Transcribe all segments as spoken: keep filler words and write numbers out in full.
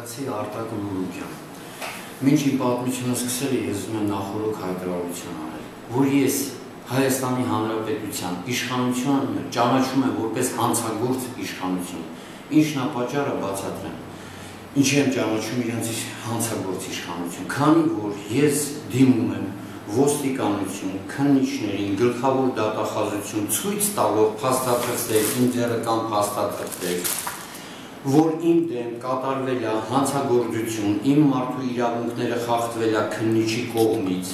Արցախցի Արտակ Լուլուկյան։ Մինչ իմ պատմությունը սկսել է, ես ուզում եմ նախորդ հայտարարություն անել, որ ես Հայաստանի Հանրապետության իշխանությունը ճանաչում եմ որպես հանցագործ իշխանություն, ինչն է պատճառը բացատրեմ։ Ինչի եմ ճանաչում իրենց հանցագործ իշխանություն, քանի որ ես դիմում եմ ոստիկանություն, քննիչներին, գլխավոր դատախազություն ցույց տալով փաստաթղթեր, ինտերնետական փաստաթղթեր, որ իմ դեմ կատարվել է հանցագործություն, իմ մարդու իրավունքները խախտվել է քննիչի կողմից,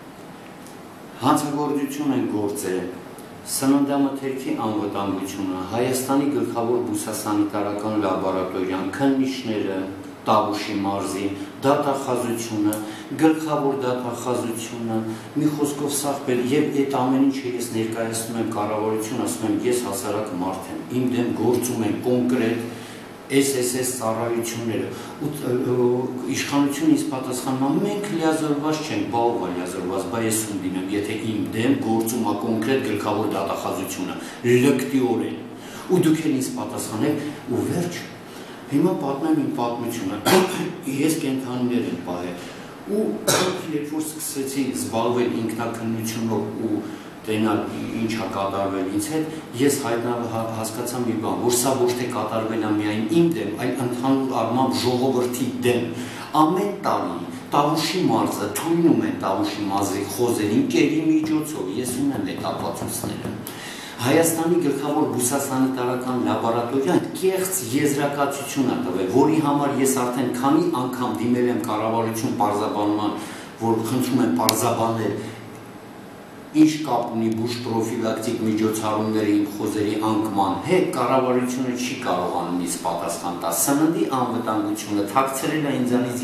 հանցագործություն են գործել, սննդամթերքի անվտանգությունը, Հայաստանի գլխավոր բուսասանիտարական լաբորատորիան, քննիչները, Տավուշի մարզի, դատախազությունը, գլխավոր դատախազությունը, մի խոսքով սաղբել, և այդ ամեն ինչը ես ներկայացնում եմ կառավարություն, ասում եմ, ես հասարակ մարդ եմ, իմ դեմ գործում են կոնկրետ S S S ծառայությունները, իշխանությունը ինձ պատասխանում է, մենք լիազորված չենք, բա ով է լիազորված, բա ես ում դիմեմ, եթե իմ դեմ գործում է կոնկրետ գլխավոր դատախազությունը, լկտիորեն, ու դուք էլ ինձ պատասխանեք, ու վերջ, հիմա պատմեմ իմ պատմությունը, ես կենդանիներ եմ պահել, ու երբ որ սկսեցի զբաղվել ինքնակնությունով ու տենալ ինչ է կատարվել ինձ հետ, ես հասկացա մի բան, որ սա ոչ թե կատարվել է միայն իմ դեմ, այլ ընդհանուր առմամբ ժողովրդի դեմ, ամեն տարի Տավուշի մարզը թույնում է Տավուշի մարզի խոզերին կերի միջոցով, ես ունեմ այդ ապացույցները, Հայաստանի գլխավոր բուսասանիտարական լաբորատորիան կեղծ եզրակացություն է տվել, որի համար ես արդեն քանի անգամ դիմել եմ կառավարություն պարզաբանման, որ խնդրում եմ պարզաբանել ինչ կապ ունի բուժպրոֆիլակտիկ միջոցառումների իմ խոզերի անկման հետ, կառավարությունը չի կարողանում ինձ պատասխան տալ, սննդի անվտանգությունը թաքցրել է ինձանից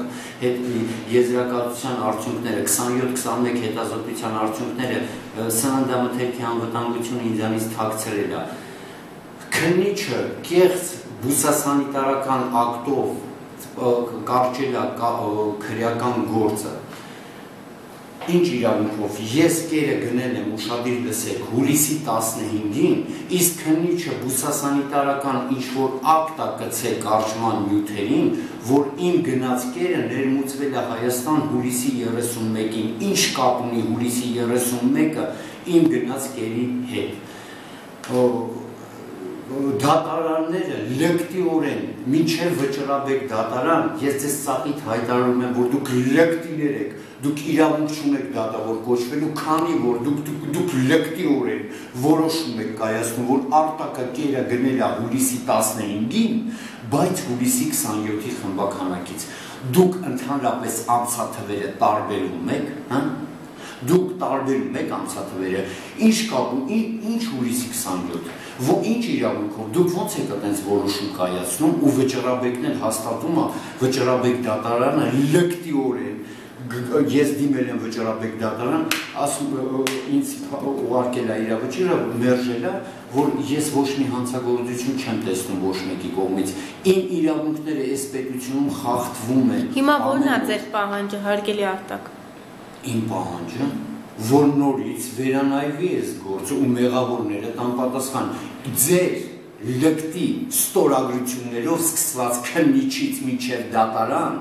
եզրակացության արդյունքները, քսանյոթ քսանմեկ հետազոտության արդյունքները, սննդամթերքի անվտանգությունը ինձանից թաքցրել է, քննիչը կեղծ բուսասանիտարական ակտով կարճել է քրեական գործը, Ինչ իրավունքով, ես կերը գնել եմ ուշադիր լսեք հուլիսի տասնհինգին, իսկ քննիչը բուսասանիտարական ինչ-որ ակտ է գցել կարճման նյութերին, որ իմ գնաց կերը ներմուծվել է Հայաստան հուլիսի երեսունմեկին, ինչ կապ ունի հուլիսի երեսունմեկը իմ գնաց կերի հետ։ Դատարանները լկտիորեն, մինչև վճռաբեկ դատարան, ես ձեզ ծաղիթ հայտարարում եմ, որ դուք լկտիներ եք, դուք իրավունք չունեք դատավոր կոչվելու, քանի որ դուք լկտիորեն որոշում եք կայացնում, որ Արտակը կերը գնել է հուլիսի տասնհինգին, բայց հուլիսի քսանյոթի խմբաքանակից, դուք ընդհանրապես ամսաթվերը տարբերում եք, դուք տարբերում եք ամսաթվերը, ինչ կապում, ինչ հուլիսի քսանյոթ, ինչ իրավունքով, դուք ոնց եք այդպես որոշում կայացնում ու վճռաբեկն էլ հաստատում է, վճռաբեկ դատարանը լկտիորեն, ես դիմել եմ վճռաբեկ դատարան, ինձ ուղարկել է իր վճիռը, մերժել է, որ ես ոչ մի հանցագործություն չեմ տեսնում ոչ մեկի կողմից, իմ իրավունքները այս պետությունում խախտվում են։ Հիմա ո՞րն է ձեր պահանջը, հարգելի Արտակ։ Իմ պահանջը, որ նորից վերանայվի այս գործը ու մեղավորները տան պատասխան, ձեր լկտի ստորագրություններով սկսված քննիչից մինչև դատարան,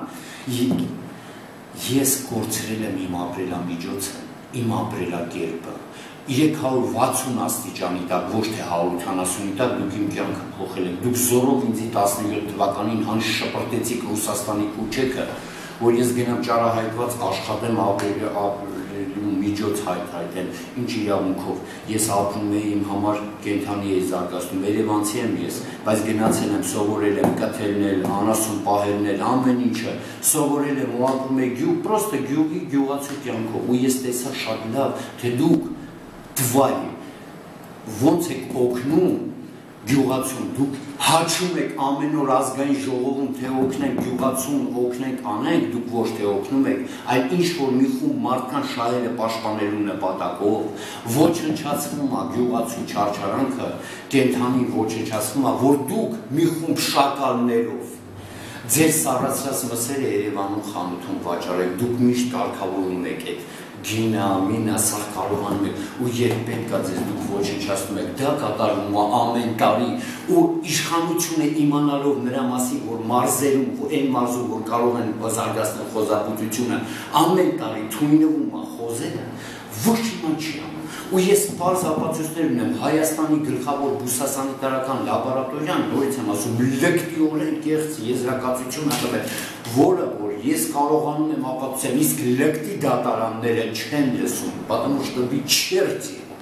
ես կորցրել եմ իմ ապրելամիջոցը, իմ ապրելակերպը, երեք հարյուր վաթսուն աստիճանի տակ, ոչ թե հարյուր ութանասունի տակ, դուք իմ կյանքը փոխել եք, դուք զորով ինձի տասնյոթ թվականին հանց շպրտեցիք Ռուսաստանի քուչեքը, որ ես գնամ ճարահայտված աշխատեմ միջոց հայտարարել, ինչ իրավունքով, ես ապրում եմ իմ համար կենդանի էի զարգացնում, երևանցի եմ ես, բայց գնացել եմ, սովորել եմ կթելնել, անասուն պահելնել, ամեն ինչը, սովորել եմ ու ապրում եմ գյուղ, պրոստը գյուղի գյուղացու կյանքով, ու ես տեսա շատ լավ, թե դուք թվայ, ոնց եք օգնում գյուղացուն, դուք հաչում եք ամեն օր ազգային ժողովում, թե օգնենք գյուղացուն, օգնենք անենք, դուք ոչ թե օգնում եք, այլ ինչ-որ մի խումբ մարդկան շահերը պաշտպանելու նպատակով, ոչնչացվում է գյուղացու չարչարանքը, կենդանի ոչնչացվում է, որ դուք մի խումբ շակալներով, ձեր սառացրած մսերը Երևանում խանութում վաճառեք, դուք միշտ կարգավորում եք այդ, գինա, մինա, սա կարողանում եք ու երբ պետք է ձեզ դուք ոչնչացնում եք, դա կատարվում է ամեն տարի ու իշխանությունը իմանալով նրա մասին, որ մարզերում, այն մարզում, որ կարող են զարգացնել խոզաբուծությունը, ամեն տարի թույնվում է խոզերը, ոչ իման չի անում։ Ու ես պարզ ապացույցներ ունեմ Հայաստանի գլխավոր բուսասանիտարական լաբորատորիան, նորից եմ ասում, լեկտիորեն կեղծ եզրակացություն ակվել, որը որ ես կարողանում եմ ապացուցել, իսկ լեկտի դատարանները չեն լսում, потому что вы черти։